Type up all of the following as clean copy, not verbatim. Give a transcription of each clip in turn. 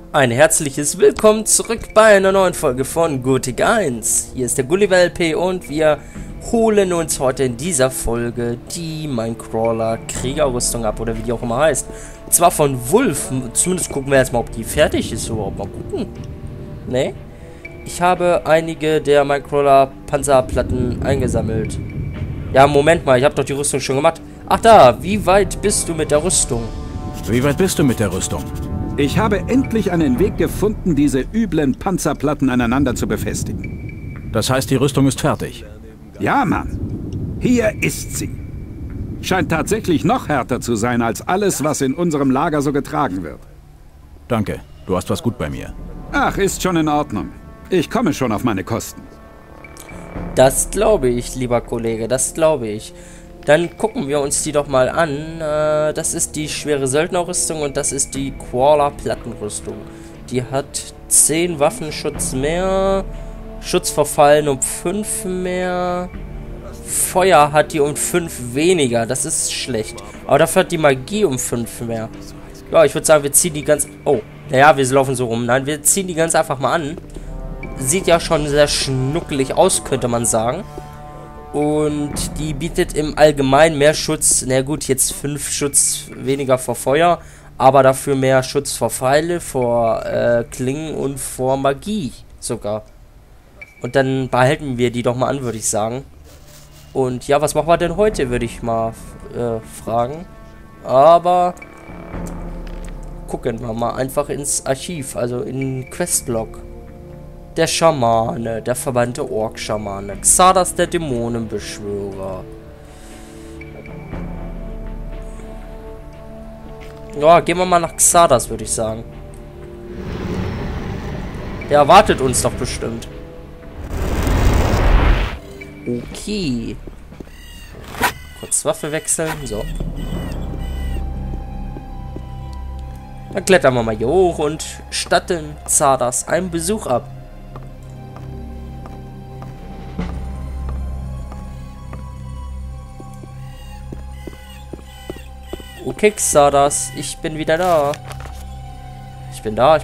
Ein herzliches Willkommen zurück bei einer neuen Folge von Gothic 1. Hier ist der Gulliver LP und wir holen uns heute in dieser Folge die Minecrawler Kriegerrüstung ab, oder wie die auch immer heißt. Zwar von Wolf, zumindest gucken wir jetzt mal, ob die fertig ist, überhaupt mal gucken. Ne? Ich habe einige der Minecrawler Panzerplatten eingesammelt. Ja, Moment mal, ich habe doch die Rüstung schon gemacht. Ach da, wie weit bist du mit der Rüstung? Wie weit bist du mit der Rüstung? Ich habe endlich einen Weg gefunden, diese üblen Panzerplatten aneinander zu befestigen. Das heißt, die Rüstung ist fertig. Ja, Mann. Hier ist sie. Scheint tatsächlich noch härter zu sein als alles, was in unserem Lager so getragen wird. Danke, du hast was gut bei mir. Ach, ist schon in Ordnung. Ich komme schon auf meine Kosten. Das glaube ich, lieber Kollege, das glaube ich. Dann gucken wir uns die doch mal an. Das ist die schwere Söldnerrüstung und das ist die Crawler-Plattenrüstung. Die hat 10 Waffenschutz mehr, Schutz vor Fallen um 5 mehr, Feuer hat die um 5 weniger, das ist schlecht. Aber dafür hat die Magie um 5 mehr. Ja, ich würde sagen, wir ziehen die ganz... Oh, naja, wir laufen so rum. Nein, wir ziehen die ganz einfach mal an. Sieht ja schon sehr schnuckelig aus, könnte man sagen. Und die bietet im Allgemeinen mehr Schutz. Na gut, jetzt 5 Schutz weniger vor Feuer, aber dafür mehr Schutz vor Pfeile, vor Klingen und vor Magie sogar. Und dann behalten wir die doch mal an, würde ich sagen. Und ja, was machen wir denn heute, würde ich mal fragen. Aber gucken wir mal einfach ins Archiv, also in Questlog. Der Schamane, der verbannte Ork-Schamane. Xardas, der Dämonenbeschwörer. Ja, gehen wir mal nach Xardas, würde ich sagen. Der erwartet uns doch bestimmt. Okay. Kurz Waffe wechseln, so. Dann klettern wir mal hier hoch und statten Xardas einen Besuch ab. Okay, Xardas, ich bin wieder da. Ich bin da.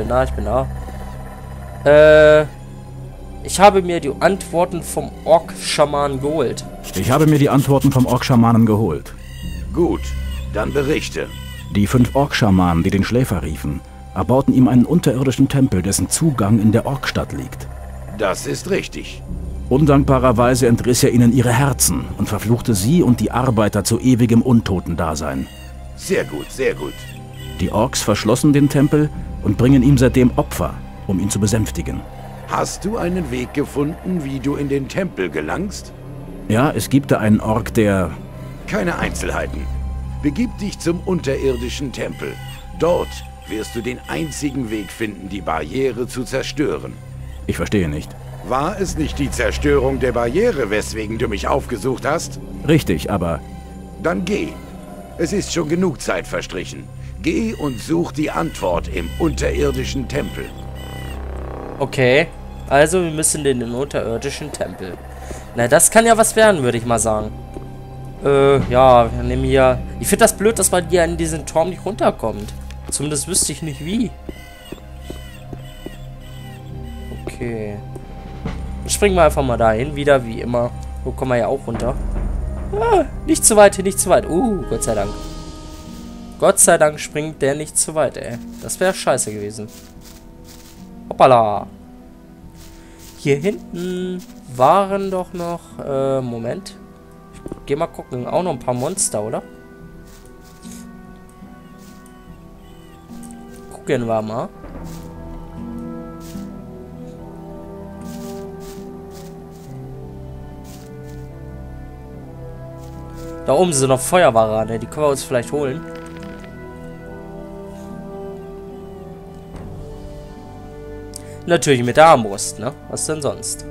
Ich habe mir die Antworten vom Ork-Schaman geholt. Ich habe mir die Antworten vom Ork-Schamanen geholt. Gut, dann berichte. Die 5 Ork-Schamanen, die den Schläfer riefen, erbauten ihm einen unterirdischen Tempel, dessen Zugang in der Orkstadt liegt. Das ist richtig. Undankbarerweise entriss er ihnen ihre Herzen und verfluchte sie und die Arbeiter zu ewigem Untotendasein. Sehr gut, sehr gut. Die Orks verschlossen den Tempel und bringen ihm seitdem Opfer, um ihn zu besänftigen. Hast du einen Weg gefunden, wie du in den Tempel gelangst? Ja, es gibt da einen Ork, der... Keine Einzelheiten. Begib dich zum unterirdischen Tempel. Dort wirst du den einzigen Weg finden, die Barriere zu zerstören. Ich verstehe nicht. War es nicht die Zerstörung der Barriere, weswegen du mich aufgesucht hast? Richtig, aber... Dann geh. Es ist schon genug Zeit verstrichen. Geh und such die Antwort im unterirdischen Tempel. Okay, also wir müssen in den unterirdischen Tempel. Na, das kann ja was werden, würde ich mal sagen. Ja, wir nehmen hier... Ich finde das blöd, dass man hier in diesen Turm nicht runterkommt. Zumindest wüsste ich nicht wie. Okay. Springen wir einfach mal dahin, wieder wie immer. Wo kommen wir ja auch runter? Ah, nicht zu weit, nicht zu weit. Gott sei Dank. Gott sei Dank springt der nicht zu weit, ey. Das wäre scheiße gewesen. Hoppala. Hier hinten waren doch noch... Moment. Ich geh mal gucken. Auch noch ein paar Monster, oder? Gucken wir mal. Da oben sind noch Feuerwarane, die können wir uns vielleicht holen. Natürlich mit der Armbrust, ne? Was denn sonst?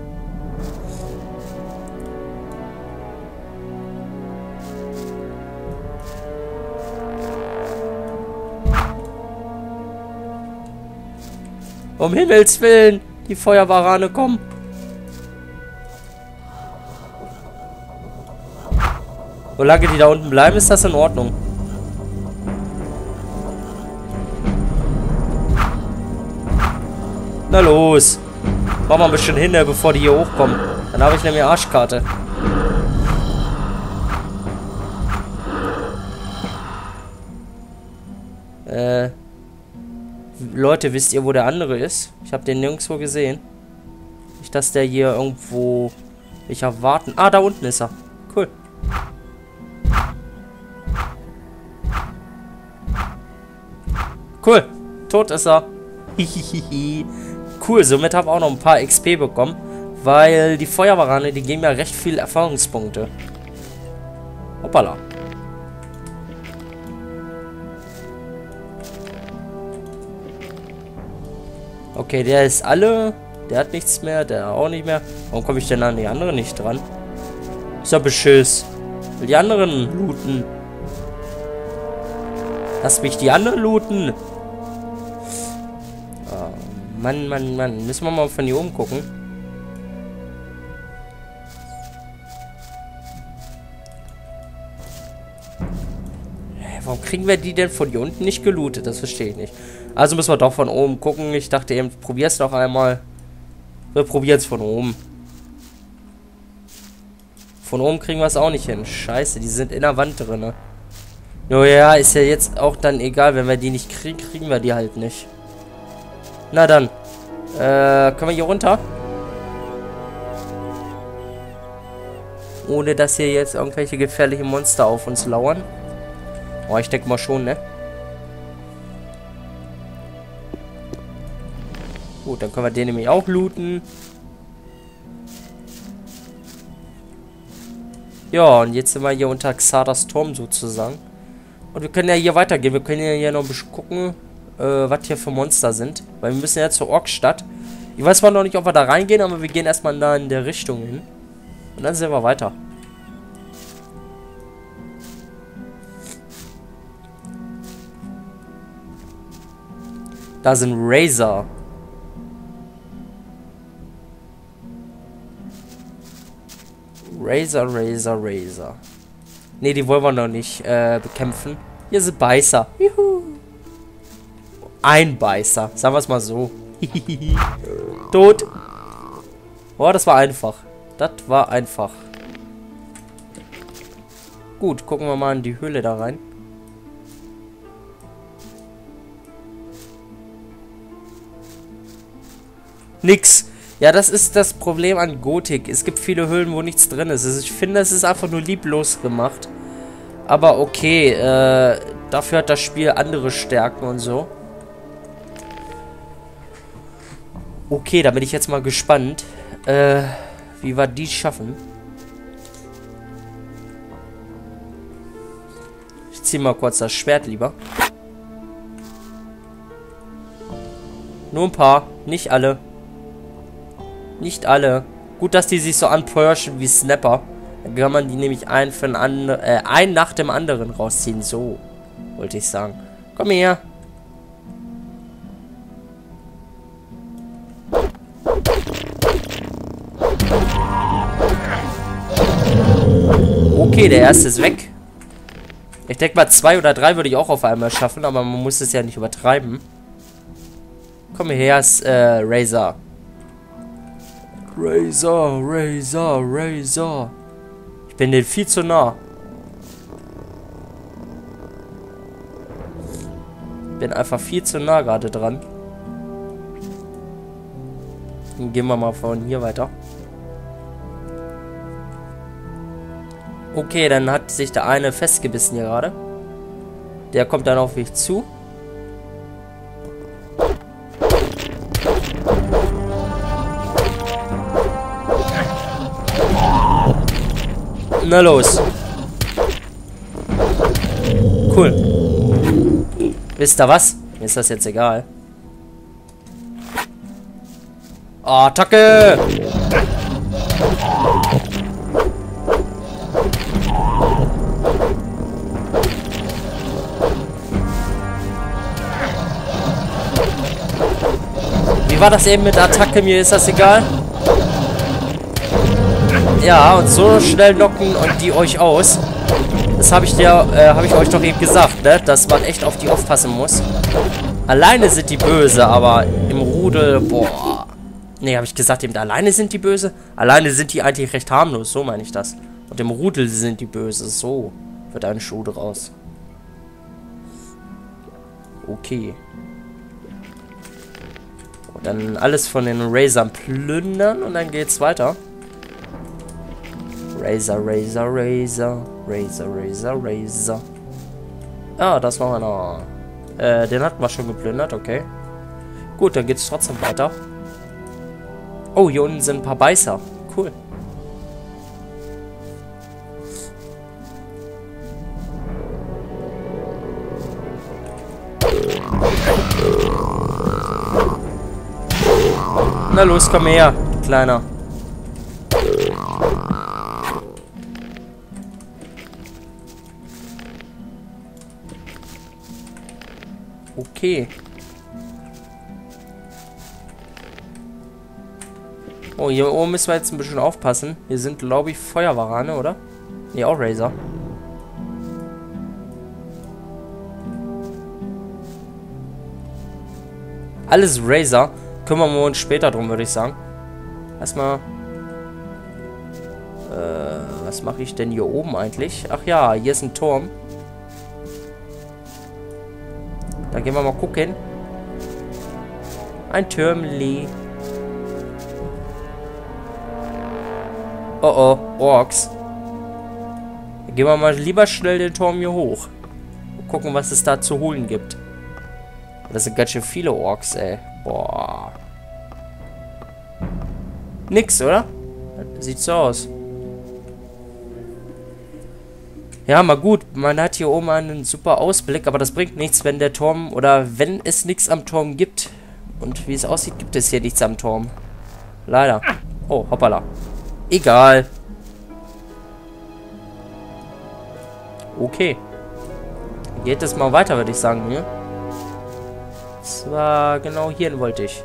Um Himmels Willen, die Feuerwarane kommen. Solange die da unten bleiben, ist das in Ordnung. Na los. Mach mal ein bisschen hin, bevor die hier hochkommen. Dann habe ich nämlich Arschkarte. Leute, wisst ihr, wo der andere ist? Ich habe den nirgendwo gesehen. Nicht, dass der hier irgendwo... Ich erwarten... Ah, da unten ist er. Cool. Cool. Tot ist er. Hihihihi. Cool, somit habe ich auch noch ein paar XP bekommen. Weil die Feuerwarane, die geben ja recht viel Erfahrungspunkte. Hoppala. Okay, der ist alle. Der hat nichts mehr, der auch nicht mehr. Warum komme ich denn an die anderen nicht dran? Ist ja beschiss. Will die anderen looten. Lass mich die anderen looten. Oh, Mann, Mann, Mann. Müssen wir mal von hier oben gucken. Warum kriegen wir die denn von hier unten nicht gelootet? Das verstehe ich nicht. Also müssen wir doch von oben gucken. Ich dachte eben, probier's doch einmal. Wir probieren es von oben. Von oben kriegen wir es auch nicht hin. Scheiße, die sind in der Wand drin. Naja, ist ja jetzt auch dann egal. Wenn wir die nicht kriegen, kriegen wir die halt nicht. Na dann. Können wir hier runter? Ohne dass hier jetzt irgendwelche gefährlichen Monster auf uns lauern. Oh, ich denke mal schon, ne? Gut, dann können wir den nämlich auch looten. Ja, und jetzt sind wir hier unter Xardas Turm sozusagen. Und wir können ja hier weitergehen. Wir können ja hier noch ein bisschen gucken, was hier für Monster sind. Weil wir müssen ja zur Orkstadt. Ich weiß zwar noch nicht, ob wir da reingehen, aber wir gehen erstmal da in der Richtung hin. Und dann sehen wir weiter. Da sind Razor. Razor. Ne, die wollen wir noch nicht bekämpfen. Hier sind Beißer. Juhu. Ein Beißer. Sagen wir es mal so. Tot. Oh, das war einfach. Das war einfach. Gut, gucken wir mal in die Höhle da rein. Nix. Ja, das ist das Problem an Gothic. Es gibt viele Höhlen, wo nichts drin ist. Also ich finde, es ist einfach nur lieblos gemacht. Aber okay, dafür hat das Spiel andere Stärken und so. Okay, da bin ich jetzt mal gespannt, wie wir die schaffen. Ich ziehe mal kurz das Schwert lieber. Nur ein paar, nicht alle. Nicht alle. Gut, dass die sich so anpirschen wie Snapper. Dann kann man die nämlich einen nach dem anderen rausziehen. So, wollte ich sagen. Komm her. Okay, der erste ist weg. Ich denke mal 2 oder 3 würde ich auch auf einmal schaffen, aber man muss es ja nicht übertreiben. Komm her, Razor. Razor. Ich bin denen viel zu nah. Bin einfach viel zu nah gerade dran. Dann gehen wir mal von hier weiter. Okay, dann hat sich der eine festgebissen hier gerade. Der kommt dann auf mich zu. Na los. Cool. Wisst ihr was? Mir ist das jetzt egal. Oh, Attacke! Wie war das eben mit Attacke? Mir ist das egal. Ja, und so schnell knocken und die euch aus. Das habe ich euch doch eben gesagt, ne? Dass man echt auf die aufpassen muss. Alleine sind die böse, aber im Rudel, boah. Nee, habe ich gesagt, eben alleine sind die böse? Alleine sind die eigentlich recht harmlos, so meine ich das. Und im Rudel sind die böse, so wird ein Schuh draus. Okay. Und dann alles von den Razern plündern und dann geht's weiter. Razor, Razor, Razor. Razor, Razor, Razor. Ah, das machen wir noch. Den hatten wir schon geplündert, okay. Gut, dann geht's trotzdem weiter. Oh, hier unten sind ein paar Beißer. Cool. Na los, komm her, Kleiner. Okay. Oh, hier oben müssen wir jetzt ein bisschen aufpassen. Hier sind, glaube ich, Feuerwarane, oder? Ne, auch Razor. Alles Razor. Kümmern wir uns später drum, würde ich sagen. Erstmal. Was mache ich denn hier oben eigentlich? Ach ja, hier ist ein Turm. Da gehen wir mal gucken. Ein Türmli. Oh oh, Orks. Dann gehen wir mal lieber schnell den Turm hier hoch. Und gucken, was es da zu holen gibt. Das sind ganz schön viele Orks, ey. Boah. Nix, oder? Sieht so aus. Ja, mal gut. Man hat hier oben einen super Ausblick, aber das bringt nichts, wenn der Turm oder wenn es nichts am Turm gibt. Und wie es aussieht, gibt es hier nichts am Turm. Leider. Oh, hoppala. Egal. Okay. Geht es mal weiter, würde ich sagen, hier. Zwar genau hierhin wollte ich.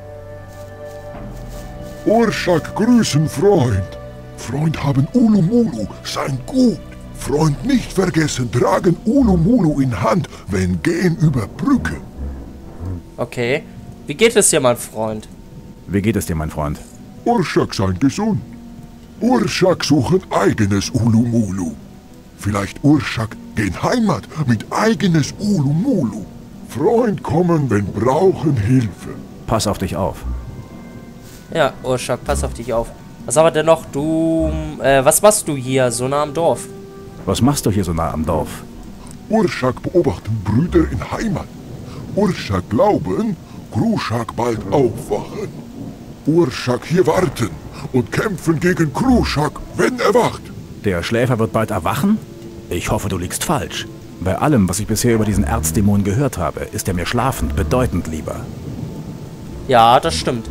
Orshak grüßen, Freund. Freund haben Ulumulu, sein Gut. Freund nicht vergessen, tragen Ulumulu in Hand, wenn gehen über Brücke. Okay. Wie geht es dir, mein Freund? Wie geht es dir, mein Freund? Orshak sein gesund. Orshak suchen eigenes Ulumulu. Vielleicht Orshak gehen Heimat mit eigenes Ulumulu. Freund kommen, wenn brauchen Hilfe. Pass auf dich auf. Ja, Orshak, pass auf dich auf. Was aber denn noch? Du, was machst du hier so nah am Dorf? Was machst du hier so nah am Dorf? Orshak beobachten Brüder in Heimat. Orshak glauben, Kruschak bald aufwachen. Orshak hier warten und kämpfen gegen Kruschak, wenn er wacht. Der Schläfer wird bald erwachen? Ich hoffe, du liegst falsch. Bei allem, was ich bisher über diesen Erzdämon gehört habe, ist er mir schlafend bedeutend lieber. Ja, das stimmt.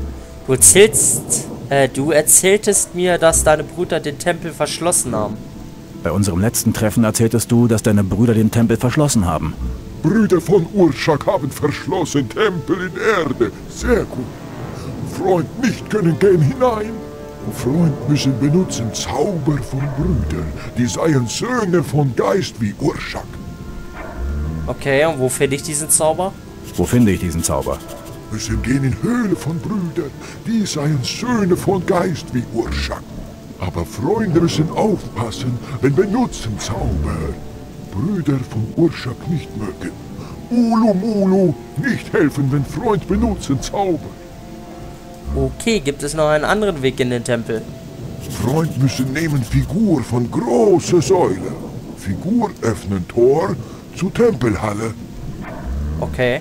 Du erzähltest mir, dass deine Brüder den Tempel verschlossen haben. Bei unserem letzten Treffen erzähltest du, dass deine Brüder den Tempel verschlossen haben. Brüder von Orshak haben verschlossen Tempel in Erde. Sehr gut. Freund nicht können gehen hinein. Freund müssen benutzen Zauber von Brüdern. Die seien Söhne von Geist wie Orshak. Okay, und wo finde ich diesen Zauber? Wo finde ich diesen Zauber? Müssen gehen in Höhle von Brüdern. Die seien Söhne von Geist wie Orshak. Aber Freunde müssen aufpassen, wenn benutzen Zauber. Brüder von Orshak nicht mögen. Ulumulu nicht helfen, wenn Freund benutzen Zauber. Okay, gibt es noch einen anderen Weg in den Tempel? Freund müssen nehmen Figur von großer Säule. Figur öffnen Tor zu Tempelhalle. Okay.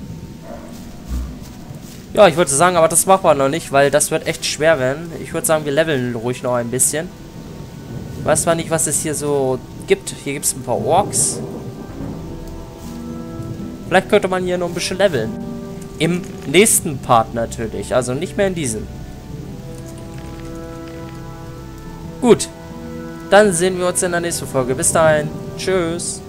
Ja, ich würde sagen, aber das machen wir noch nicht, weil das wird echt schwer werden. Ich würde sagen, wir leveln ruhig noch ein bisschen. Ich weiß zwar nicht, was es hier so gibt. Hier gibt es ein paar Orks. Vielleicht könnte man hier noch ein bisschen leveln. Im nächsten Part natürlich, also nicht mehr in diesem. Gut, dann sehen wir uns in der nächsten Folge. Bis dahin, tschüss.